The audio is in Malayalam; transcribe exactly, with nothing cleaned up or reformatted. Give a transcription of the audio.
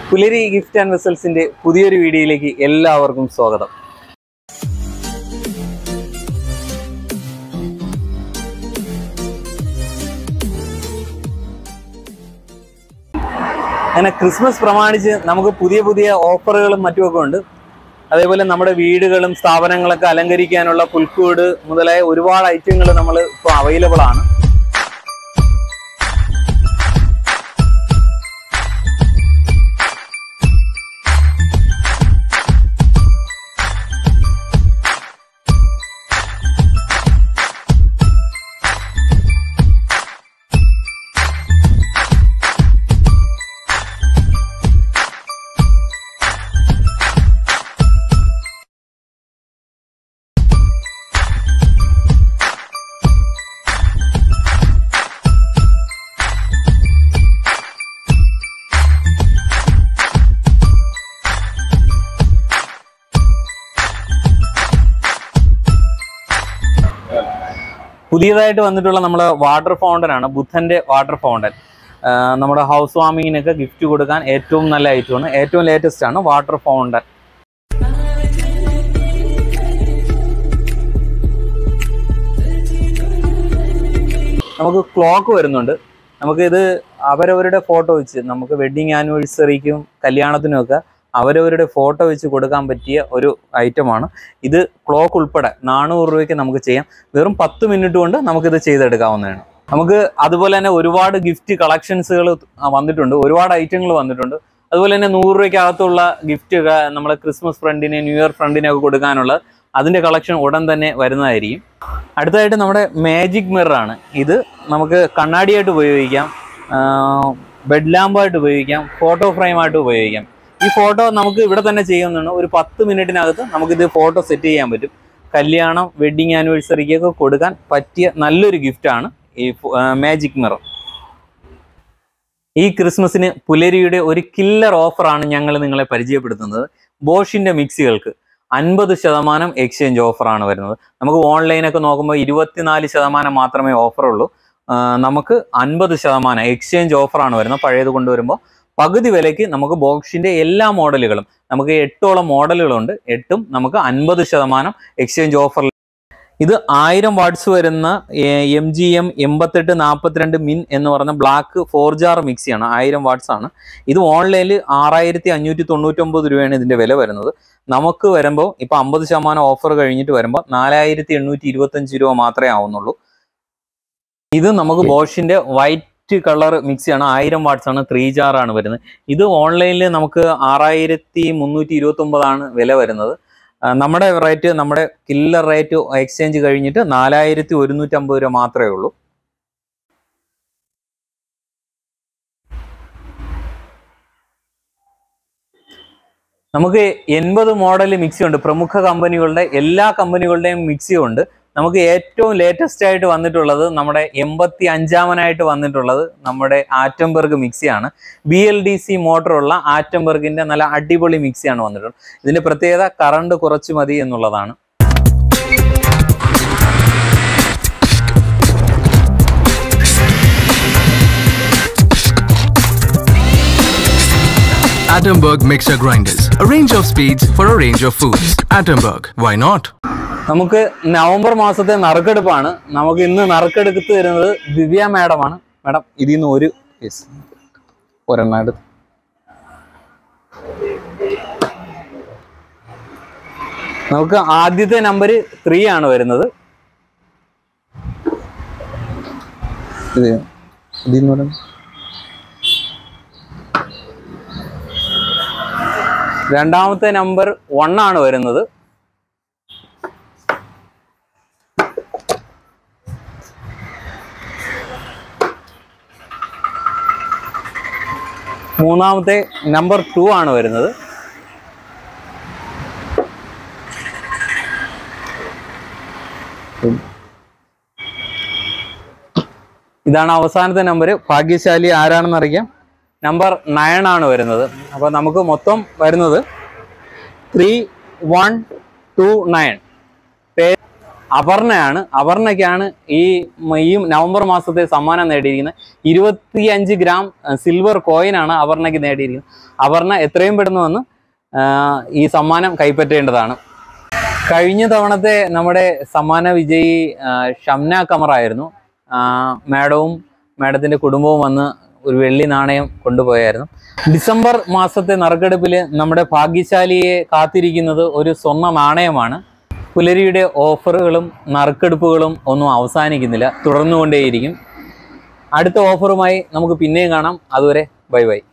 Pulari Gift and Vessels in the Pudiyori video എല്ലാവർക്കും സ്വാഗതം. അങ്ങനെ ക്രിസ്മസ് പ്രമാണിച്ച് നമുക്ക് പുതിയ പുതിയ ഓഫറുകളും മറ്റുമൊക്കെ ഉണ്ട്. അതേപോലെ നമ്മുടെ വീടുകളും സ്ഥാപനങ്ങളൊക്കെ അലങ്കരിക്കാനുള്ള പുൽക്കൂട് മുതലായ ഒരുപാട് ഐറ്റങ്ങൾ നമ്മൾ ഇപ്പോൾ അവൈലബിൾ ആണ്. പുതിയതായിട്ട് വന്നിട്ടുള്ള നമ്മുടെ വാട്ടർ ഫൗണ്ടൻ ആണ്, ബുദ്ധന്റെ വാട്ടർ ഫൗണ്ടൻ. നമ്മുടെ ഹൗസ് വാമിങ്ങിനൊക്കെ ഗിഫ്റ്റ് കൊടുക്കാൻ ഏറ്റവും നല്ല ഐറ്റമാണ്, ഏറ്റവും ലേറ്റസ്റ്റ് ആണ് വാട്ടർ ഫൗണ്ടൻ. നമുക്ക് ക്ലോക്ക് വരുന്നുണ്ട്. നമുക്കിത് അവരവരുടെ ഫോട്ടോ വെച്ച് നമുക്ക് വെഡ്ഡിങ് ആനിവേഴ്സറിക്കും കല്യാണത്തിനും ഒക്കെ അവരവരുടെ ഫോട്ടോ വെച്ച് കൊടുക്കാൻ പറ്റിയ ഒരു ഐറ്റമാണ് ഇത്. ക്ലോക്ക് ഉൾപ്പെടെ നാനൂറ് രൂപയ്ക്ക് നമുക്ക് ചെയ്യാം. വെറും പത്ത് മിനിറ്റ് കൊണ്ട് നമുക്കിത് ചെയ്തെടുക്കാവുന്നതാണ്. നമുക്ക് അതുപോലെ തന്നെ ഒരുപാട് ഗിഫ്റ്റ് കളക്ഷൻസുകൾ വന്നിട്ടുണ്ട്, ഒരുപാട് ഐറ്റങ്ങൾ വന്നിട്ടുണ്ട്. അതുപോലെ തന്നെ നൂറ് രൂപയ്ക്കകത്തുള്ള ഗിഫ്റ്റ് നമ്മളെ ക്രിസ്മസ് ഫ്രണ്ടിന് ന്യൂ ഇയർ ഫ്രണ്ടിനൊക്കെ കൊടുക്കാനുള്ള അതിൻ്റെ കളക്ഷൻ ഉടൻ തന്നെ വരുന്നതായിരിക്കും. അടുത്തതായിട്ട് നമ്മുടെ മാജിക് മിററാണ്. ഇത് നമുക്ക് കണ്ണാടിയായിട്ട് ഉപയോഗിക്കാം, ബെഡ് ലാമ്പായിട്ട് ഉപയോഗിക്കാം, ഫോട്ടോ ഫ്രെയിമായിട്ട് ഉപയോഗിക്കാം. ഈ ഫോട്ടോ നമുക്ക് ഇവിടെ തന്നെ ചെയ്യാവുന്നതാണ്. ഒരു പത്ത് മിനിറ്റിനകത്ത് നമുക്കിത് ഫോട്ടോ സെറ്റ് ചെയ്യാൻ പറ്റും. കല്യാണം, വെഡ്ഡിങ് ആനിവേഴ്സറിക്കൊക്കെ കൊടുക്കാൻ പറ്റിയ നല്ലൊരു ഗിഫ്റ്റാണ് ഈ മാജിക് മിറർ. ഈ ക്രിസ്മസിന് പുലരിയുടെ ഒരു കില്ലർ ഓഫറാണ് ഞങ്ങൾ നിങ്ങളെ പരിചയപ്പെടുത്തുന്നത്. ബോഷിൻ്റെ മിക്സികൾക്ക് അൻപത് ശതമാനം എക്സ്ചേഞ്ച് ഓഫറാണ് വരുന്നത്. നമുക്ക് ഓൺലൈനൊക്കെ നോക്കുമ്പോൾ ഇരുപത്തിനാല് ശതമാനം മാത്രമേ ഓഫറുള്ളൂ. നമുക്ക് അൻപത് ശതമാനം എക്സ്ചേഞ്ച് ഓഫറാണ് വരുന്നത്. പഴയത് കൊണ്ടുവരുമ്പോൾ പകുതി വിലയ്ക്ക് നമുക്ക് ബോഷിൻ്റെ എല്ലാ മോഡലുകളും, നമുക്ക് എട്ടോളം മോഡലുകളുണ്ട്, എട്ടും നമുക്ക് അൻപത് ശതമാനം എക്സ്ചേഞ്ച് ഓഫറിൽ. ഇത് ആയിരം വാട്ട്സ് വരുന്ന എം ജി എം എൺപത്തെട്ട് നാൽപ്പത്തിരണ്ട് മിൻ എന്ന് പറഞ്ഞ ബ്ലാക്ക് ഫോർ ജാർ മിക്സിയാണ്. ആയിരം വാട്ട്സ് ആണ്. ഇത് ഓൺലൈനിൽ ആറായിരത്തി അഞ്ഞൂറ്റി തൊണ്ണൂറ്റൊമ്പത് രൂപയാണ് ഇതിൻ്റെ വില വരുന്നത്. നമുക്ക് വരുമ്പോൾ ഇപ്പോൾ അമ്പത് ശതമാനം ഓഫർ കഴിഞ്ഞിട്ട് വരുമ്പോൾ നാലായിരത്തി എണ്ണൂറ്റി ഇരുപത്തഞ്ച് രൂപ മാത്രമേ ആവുന്നുള്ളൂ. ഇത് നമുക്ക് ബോഷിൻ്റെ വൈറ്റ് കളർ മിക്സിയാണ്. ആയിരം വാട്ട്സ് ആണ്, ത്രീ ജാർ ആണ് വരുന്നത്. ഇത് ഓൺലൈനിൽ നമുക്ക് ആറായിരത്തി മുന്നൂറ്റി ഇരുപത്തി ഒമ്പതാണ് വില വരുന്നത്. നമ്മുടെ റേറ്റ്, നമ്മുടെ കില്ലർ റേറ്റ് എക്സ്ചേഞ്ച് കഴിഞ്ഞിട്ട് നാലായിരത്തി ഒരുന്നൂറ്റി അമ്പത് രൂപ മാത്രമേ ഉള്ളൂ. നമുക്ക് എൺപത് മോഡൽ മിക്സി ഉണ്ട്. പ്രമുഖ കമ്പനികളുടെ എല്ലാ കമ്പനികളുടെയും മിക്സി ഉണ്ട്. നമുക്ക് ഏറ്റവും ലേറ്റസ്റ്റ് ആയിട്ട് വന്നിട്ടുള്ളത് നമ്മുടെ എൺപത്തി അഞ്ചാമനായിട്ട് വന്നിട്ടുള്ളത് നമ്മുടെ ആറ്റംബർഗ് മിക്സിയാണ്. ബി എൽ ഡി സി മോട്ടറുള്ള ആറ്റംബർഗിൻ്റെ നല്ല അടിപൊളി മിക്സിയാണ് വന്നിട്ടുള്ളത്. ഇതിൻ്റെ പ്രത്യേകത കറണ്ട് കുറച്ച് മതി എന്നുള്ളതാണ്. Attenberg mixer grinders, a range of speeds for a range of foods. Attenberg, why not? നമുക്ക് നവംബർ മാസത്തെ നറുക്കെടുപ്പാണ്. നമുക്ക് ഇന്ന് നറുക്കെടുത്ത് തരുന്നത് ദിവ്യ മാഡമാണ്. മാഡം, ഇതിൽ നിന്ന് ഒരു യെസ് ഒരെണ്ണം എടുത്ത്. നമുക്ക് ആദ്യത്തെ നമ്പർ ത്രീ ആണ് വരുന്നത്. ഇത് ഇതിൽ നിന്ന് പറയുന്നത് രണ്ടാമത്തെ നമ്പർ വൺ ആണ് വരുന്നത്. മൂന്നാമത്തെ നമ്പർ ടു ആണ് വരുന്നത്. ഇതാണ് അവസാനത്തെ നമ്പർ. ഭാഗ്യശാലി ആരാണെന്ന് അറിയാം. നമ്പർ നയൻ ആണ് വരുന്നത്. അപ്പോൾ നമുക്ക് മൊത്തം വരുന്നത് ത്രീ വൺ ടു നയൻ. അപർണയാണ്. അപർണയ്ക്കാണ് ഈ ഈ നവംബർ മാസത്തെ സമ്മാനം നേടിയിരിക്കുന്നത്. ഇരുപത്തിയഞ്ച് ഗ്രാം സിൽവർ കോയിനാണ് അപർണയ്ക്ക് നേടിയിരിക്കുന്നത്. അപർണ എത്രയും പെട്ടെന്ന് വന്ന് ഈ സമ്മാനം കൈപ്പറ്റേണ്ടതാണ്. കഴിഞ്ഞ തവണത്തെ നമ്മുടെ സമ്മാന വിജയി ഷംന കമറായിരുന്നു. മാഡവും മാഡത്തിൻ്റെ കുടുംബവും വന്ന് ഒരു വെള്ളി നാണയം കൊണ്ടുപോയായിരുന്നു. ഡിസംബർ മാസത്തെ നറുക്കെടുപ്പിൽ നമ്മുടെ ഭാഗ്യശാലിയെ കാത്തിരിക്കുന്നത് ഒരു സ്വർണ്ണ നാണയമാണ്. പുലരിയുടെ ഓഫറുകളും നറുക്കെടുപ്പുകളും ഒന്നും അവസാനിക്കുന്നില്ല, തുടർന്നുകൊണ്ടേയിരിക്കും. അടുത്ത ഓഫറുമായി നമുക്ക് പിന്നെയും കാണാം. അതുവരെ ബൈ ബൈ.